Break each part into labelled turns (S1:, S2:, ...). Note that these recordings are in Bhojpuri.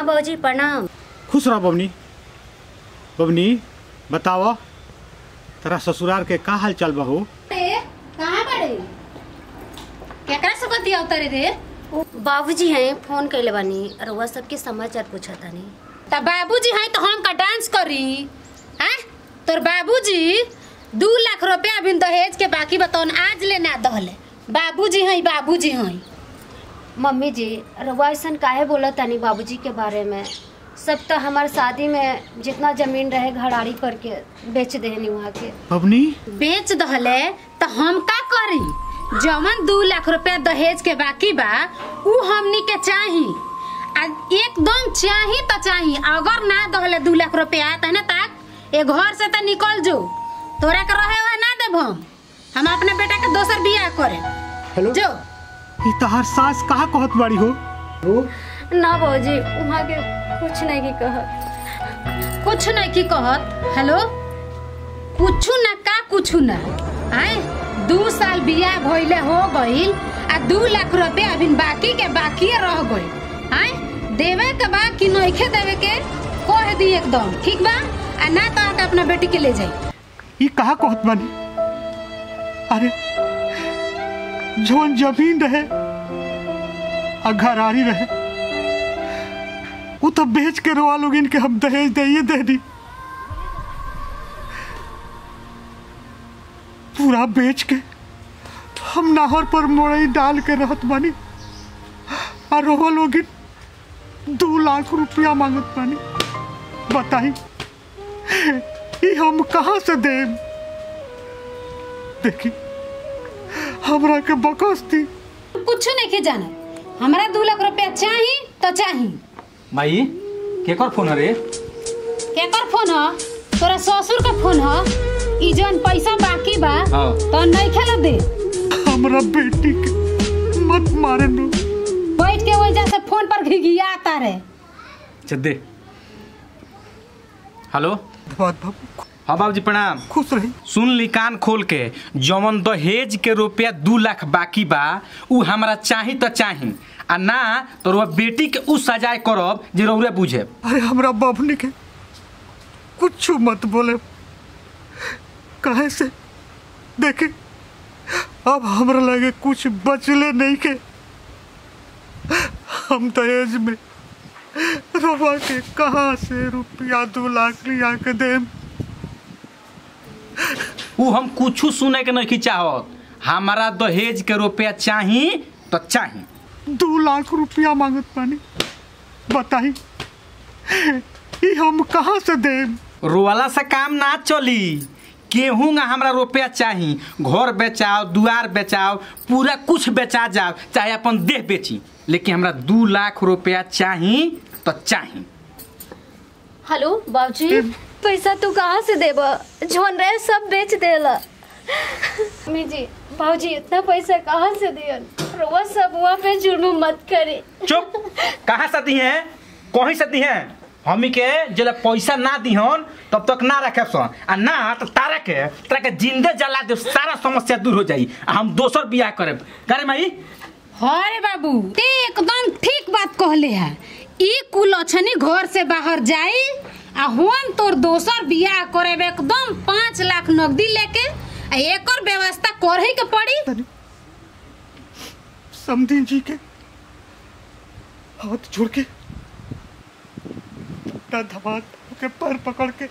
S1: बाबूजी प्रणाम।
S2: खुश रहो बबनी। बबनी बताओ तेरा ससुराल के का हाल चाल बहू?
S3: कहाँ बड़े केकरा से बतिया उतरे रे?
S1: बाबूजी हैं फोन कैले बानी और वह सबके समाचार पूछा था नहीं।
S3: त बाबूजी हैं तो हम का डांस करी हैं? तोर बाबूजी 2 लाख रुपया अभी दहेज के बाकी बताओ आज ले ना दहले। बाबूजी हैं बाबूजी हैं।
S1: मम्मी जी रउआ ऐसा काहे बोला तानी बाबूजी के बारे में? सब तो हमारे शादी में जितना जमीन रहे घड़ारी करके बेच देनी वहाँ के।
S2: बबनी
S3: बेच दहले तो हम का करी? जमन 2 लाख रुपया दहेज के बाकी बा उ हमनी के चाही एकदम चाही तो चाही। अगर ना दहले 2 लाख रुपया तहने तक ए घर से तो निकल जो। तोरा के रहे हुआ ना देब हम अपने बेटा के दोसर बियाह करे।
S2: हेलो
S3: जो
S2: ई तहार सास कहा कहत बाड़ी हो?
S1: ना बाबूजी वहाँ के कुछ नहीं की कहत।
S3: कुछ नहीं की कहत। हेलो कुछ ना का कुछ ना आए 2 साल बियाह भइले हो गइल आ 2 लाख रुपया अभी बाकी के बाकी रह गइल। आए देवे के बा कि नइखे देवे के कह दी एकदम ठीक बा आ ना तो आके अपना बेटी के ले जाई।
S2: ई कहा कहत बानी? अरे जौन जमीन रहे आ घरारी रहे वो तो बेच के रोआ लोग इनके हम दहेज दे दी। पूरा बेच के हम नाहर पर मोड़ई डाल के रहत बानी और रोआ लोग 2 लाख रुपया मांगत बानी। बताई ये हम कहाँ से देम? देखी हमरा के बकस्ती
S3: कुछ नहीं के जाना। हमरा 2 लाख रुपया चाही तो चाही।
S4: माई केकर फोन रे?
S3: केकर फोन ह? तोरा ससुर का फोन ह। ई जन पैसा बाकी बा तो नहीं खेला दे।
S2: हमरा बेटी के मत मारे नो।
S3: बैठ के वजह से फोन पर घिघियाता रे।
S4: दे। हेलो हाँ बाबूजी प्रणाम।
S2: खुश रही।
S4: सुन ली कान खोल के जमन दहेज के रुपया 2 लाख बाकी बा उ हमरा चाही तो चाही आ ना तो रुआ बेटी के उ सजाए करब जे रउरे बुझे।
S2: अरे हमरा बबनी के कुछ मत बोले काहे से? देखे अब हमरा लगे कुछ बचले नहीं के हम दहेज में रवा के कहाँ से रुपया 2 लाख लिया के देम?
S4: उ हम कुछ सुने के नहीं चाहत। हमारा दहेज के रुपया चाही तो चाही।
S2: 2 लाख रुपया मांगत पानी। बताई ये हम कहाँ से देम?
S4: रोवाला से काम ना चली। केहूँगा हमरा रुपया चाही। घर बेचाओ दुआर बेचाओ पूरा कुछ बेचा जाओ चाहे अपन देह बेची लेकिन हमरा 2 लाख रुपया चाही तो चाही।
S1: हेलो बाबूजी पैसा तू कहाँ से देब? जोन रहे सब बेच देला। मम्मी जी बाबूजी इतना पैसा कहाँ से दियन? रोवा सब वहाँ पे जुर्म मत करे।
S4: चुप। कहाँ सती हैं? कहीं सती हैं? हमी के जब पैसा ना दिहन तब तक ना रखे सन आ ना तो तारा के जिंदे जला दे सारा समस्या दूर हो जाई। हम दोसर बियाह करे करे माई।
S3: अरे बाबू ते एकदम ठीक बात कहले है। ई कुलछनी घर से बाहर जाई आ हम तोर दोसर बियाह करे एकदम 5 लाख नकदी लेके आ एकर व्यवस्था करही के पड़ी।
S2: समधी जी के हाथ जोड़ के धमाल के पैर पकड़ के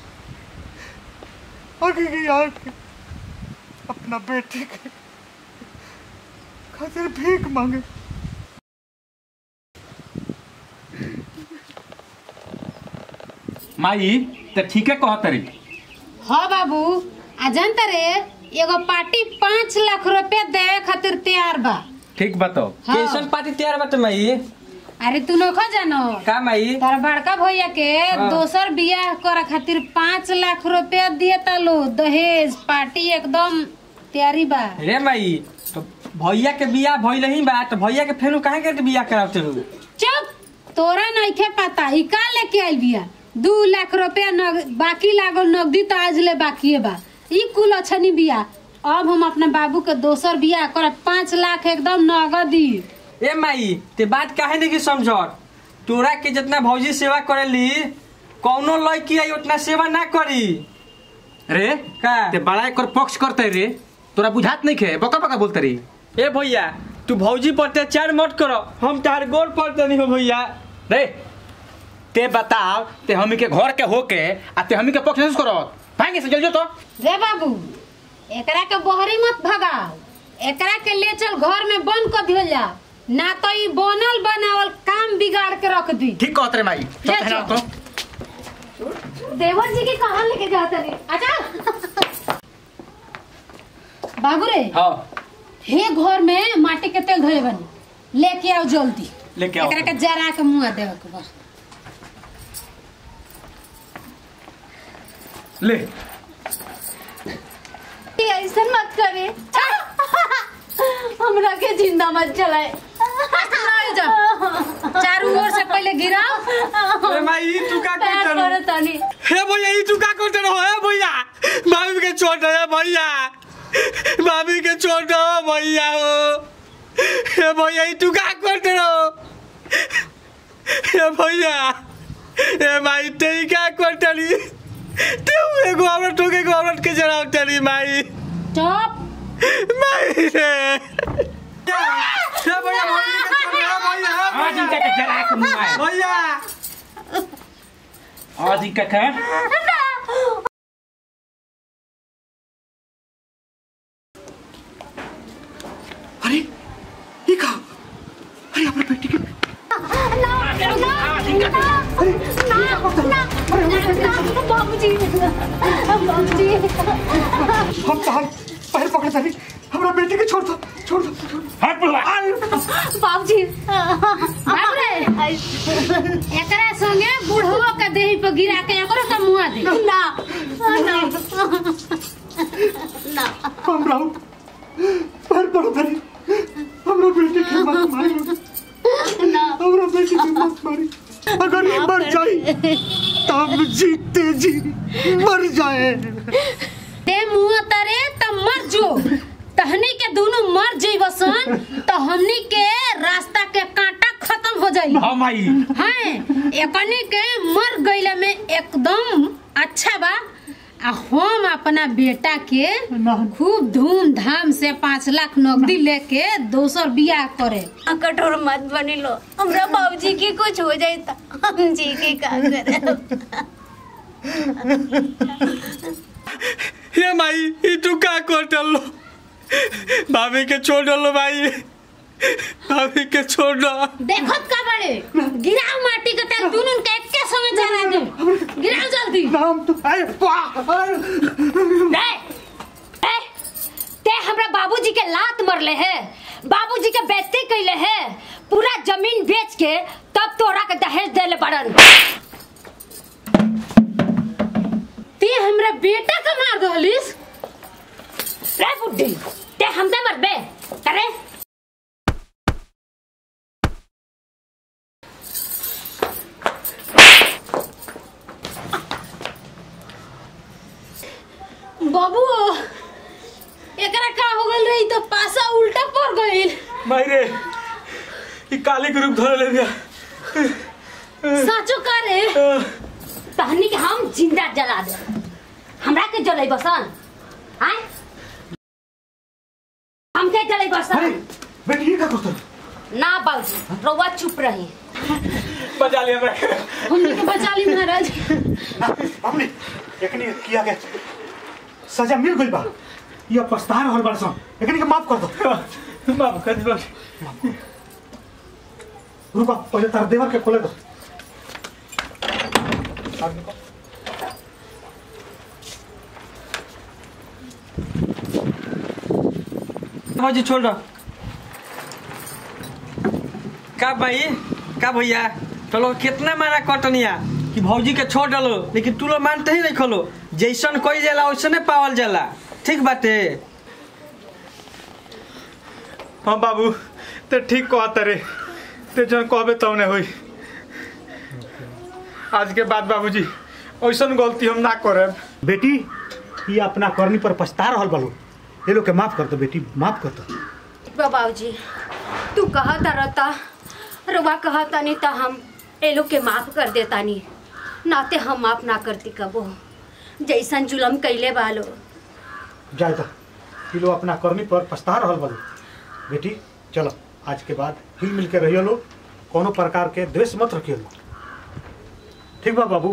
S2: आगे की आके अपना बेटे के खातिर भीख मांगे।
S4: माई तो ठीक है कहत रे।
S3: हाँ बाबू आ जानता रे एगो पार्टी 5 लाख रुपया देवे खातिर तैयार बा।
S4: ठीक बताओ।
S3: हाँ।
S5: कैसन पार्टी तैयार बाटे माई?
S3: अरे तू नोखा जानो
S5: का माई?
S3: तार बड़का भैया के दोसर बियाह करे खातिर 5 लाख रुपया दिए तालो दहेज। पार्टी एकदम तैयारी बा।
S5: रे माई तो भैया के बियाह भइल ही बा तो भैया के फेनु काहे के बियाह करावते हो?
S3: चुप। तोरा नइखे पता ई का लेके आई बिया। 2 लाख रुपया बाकी लागल नगदी तो आज ले बाकी बा। ई कुल अच्छनी बिया। अब हम अपने बाबू के दोसर बियाह कर 5 लाख एकदम नगदी।
S5: ए माई ते बात काहे नहीं समझ? तोरा के जितना भौजी सेवा करेली कौनो लड़की आई उतना सेवा ना करी
S4: रे
S5: का
S4: ते बड़ा एक पक्ष करते रे तोरा बुझात नहीं खे बका बका बोलते रे।
S5: ए भैया तू भौजी पर अत्याचार मत करो हम तार गोर पड़ते नहीं हो भैया।
S4: रे ते बताओ ते हमी के घर के होके आ ते हमी के पक्ष नहीं करो भागे से जल्दी तो।
S3: रे बाबू एकरा के बहरी मत भगाओ एकरा के ले चल घर में बंद कर दियो जा ना तो ई बनल बनावल काम बिगाड़ के रख दी।
S4: ठीक कहत रे माई
S3: ले
S4: चल
S3: चल।
S4: तो
S1: देवर जी के कहाँ लेके जाता रे?
S3: अच्छा बाबू रे
S4: हां
S3: हे घर में माटी के तेल धोए बनी लेके आओ जल्दी
S4: लेके आओ।
S3: एकरा के जरा के मुंह देवे के बस।
S4: ले
S1: ये ऐसा मत करे हमरा के जिंदा मत जलाए।
S3: नहीं जा चारों ओर से पहले गिराओ।
S5: ए माई तू का करत
S1: करे तनी
S5: हे भैया ई तू का करत रहो हे भैया भाभी के छोड़ दे भैया भाभी के छोड़ दो भैया हो हे भैया ई तू का करत रहो हे भैया हे माई ते का करत रही ते एगो औरत टोके को औरत के जरा उतरी माई
S3: चुप
S5: माई रे हे भैया भाभी के छोड़ दो भैया
S4: आज इनका के जरा के मुंह आए
S5: भैया
S4: आज इनका के
S2: अरे ये कहा अरे अपने बेटी के
S1: बाबूजी बाबूजी
S2: हम तो हम पैर पकड़ रही हमारा बेटी के छोड़ दो
S4: हाथ बुलवा
S1: बाबूजी
S3: बाबू रे एकरा संगे बुढ़वा के देही पे गिरा के एकरो के मुंह दे।
S1: ना ना
S2: हम राहु पैर पकड़ रही हमारा बेटी के मत मारी हमारा बेटी के मत मारी अगर ये मर जाए तब जीते जी मर जाए
S3: ते मुंह तरे त मर जो तहनी के दोनों मर जइबसन तो हमनी के रास्ता के कांटा खत्म हो जाई।
S4: हां माई
S3: हैं एकनी के मर गइला में एकदम अच्छा बा आ हम अपना बेटा के खूब धूमधाम से 5 लाख नकदी लेके दोसर बियाह करे।
S1: कठोर मत बनी लो हमरा बाबूजी की कुछ हो जाए तो हम जी के का करे।
S5: ये माई ई तू का करत लो भाभी के छोड़ दो भाई भाभी के छोड़ दो।
S3: देखत का बड़े गिराओ माटी के तेल दुनन के एके समय जला दे गिराओ जल्दी।
S2: नाम तो
S1: ते हमरा बाबूजी के लात मरले है बाबूजी के बेइज्जती कइले है पूरा जमीन बेच के तब तोरा के दहेज देले बड़न।
S3: ते हमरा बेटा के मार दहलिस
S1: रे बुड्ढी ते हमसे मरबे करे।
S3: बाबू एकरा का हो गइल रही तो पासा उल्टा पड़ गइल।
S5: माई रे ई काली के रूप धर ले गया
S3: साचो का रे
S1: तहनी के हम जिंदा जला दे हमरा के जलाई बसन आय हम के जलाई बसन।
S2: बेटी ये क्या करता
S1: ना बाबूजी रउआ चुप रही
S5: बचा लिया मैं
S3: हमने के बचा ली महाराज।
S2: हमने एकनी किया के सजा मिल गई बा ये पछता रहल बारसन एकनी के माफ कर दो
S5: माफ कर दो।
S2: रुको पहले तार देवर के खोले दो
S5: भौजी छोड़ दो का भाई का भैया चलो कितना मारा कटनिया कि भौजी के छोड़ डालो लेकिन तू लोग मानते ही नहीं खोलो जैसन कोई जाला वैसने पावल जाला ठीक बाटे।
S6: हाँ बाबू ते ठीक कहता रे ते जन कहबे तब ने होई आज के बाद बाबूजी ऐसन गलती हम ना करब।
S2: बेटी ये अपना करनी पर पछता रहल बालू ये लोग के माफ कर दो बेटी माफ कर दो।
S1: बाबूजी तू कहता रहता रुआ कहता नहीं तो हम ए लोग के माफ कर देतानी, नाते हम माफ ना करती कबो। जैसन जुलम कैले बालो
S2: जाए तो ये लोग अपना करनी पर पछता रहल बालो। बेटी चलो आज के बाद हिल मिल के रहियो लोग, कोनो प्रकार के द्वेष मत रखियो। ठीक बा बाबू।